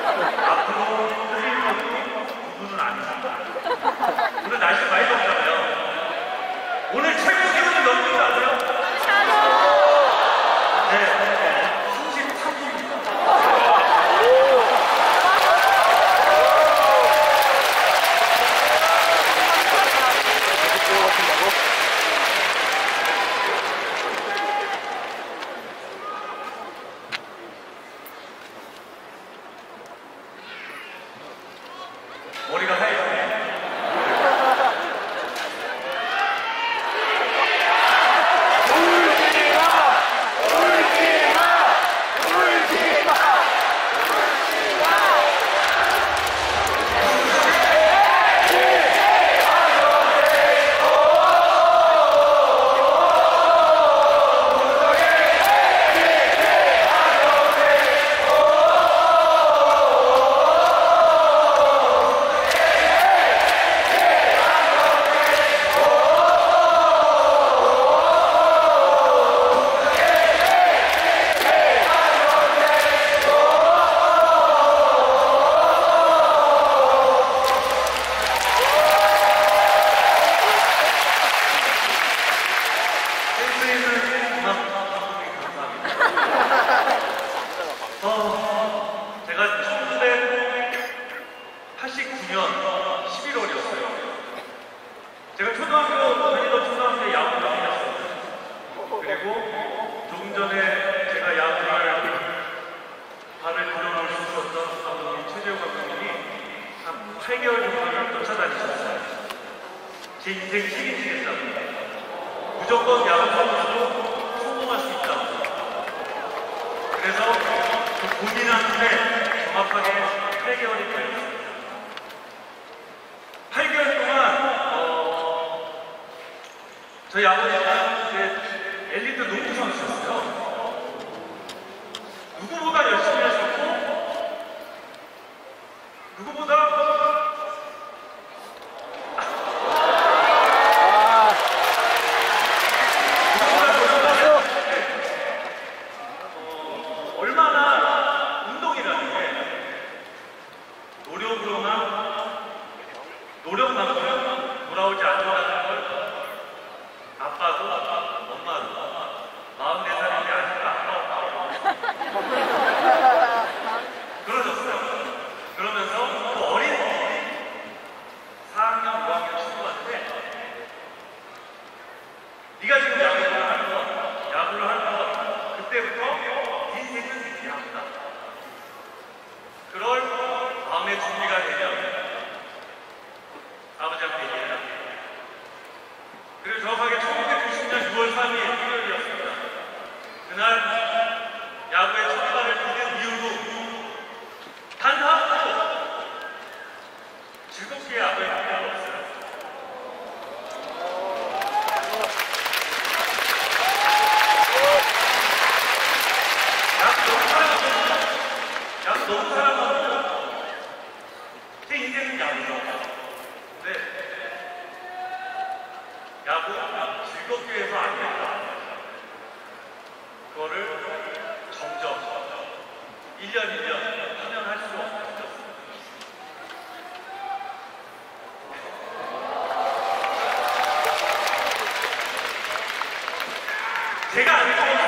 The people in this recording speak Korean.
앞으로 틀린 부분은 아닙니다. 오늘 날씨 많이 덥잖아요. 오늘 최고 기온이 몇 도인지 아세요? 네, 33도입니다. 머리가 하얘요. 제가 1989년 11월이었어요. 제가 초등학교 다니던 초등학교 야구를 다녔어요. 그리고 조금 전에 제가 야구를 발을 들여놓을 수 있었던 감독님 최재호 감독님이 한 8개월 정도를 쫓아다니셨어요. 제 인생 시리즈 됐다고. 무조건 야구 선수로 성공할 수 있다고. 그래서 그 고민하는데 정확하게 8개월이 걸렸어요. 8개월 동안 저희 아버지가 엘리트 농구 선수였어요. 누구보다 열심히 하셨고 누구보다 얼마나 운동이라는 게 노력만큼 돌아오지 않는다는 걸 아빠도 엄마도 44살인데 아직도 아빠 그러셨어요. 그러면서 그 어린 4학년, 5학년 친구한테 네가 지금 야구를 하는 거 그때부터 인생은 야구다. 그럴 마음의 준비가 되면 아버지한테 얘기해요. 그리고 정확하게 1990년 6월 3일 일요일이었습니다. 그날 야구의 첫 발을 디딘 이후로 단 한 번도 즐겁게 야구에 간 적이 없어요. 야구 너무 사랑하고 제 인생은 야구죠. 근데 야구 즐겁게 해서 안 된다. 그거를 점점 1년 1년 할수록 느꼈습니다. 제가 안 해도